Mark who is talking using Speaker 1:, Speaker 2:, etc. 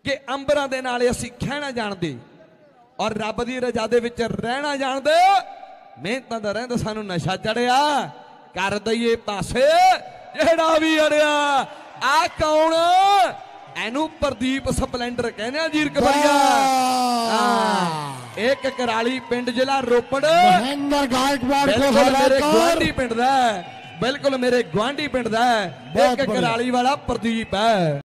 Speaker 1: कि अंबरां दे नाल असीं खहना जाणदे और रब दी रजा दे विच रहना जाणदे। मेहनतां दा रहिंदा सानू नशा चढ़िया, कर दईए पासे जेड़ा भी अड़िया। आ कौन? एनू प्रदीप स्पलेंडर कहने जीरक बड़िया। एक कराली पिंड जिला रोपड़,
Speaker 2: महेंद्र गायकवाड़
Speaker 1: मेरे गुआंढी पिंड दा, बिल्कुल मेरे गुआंढी पिंड दा एक कराली वाला प्रदीप है।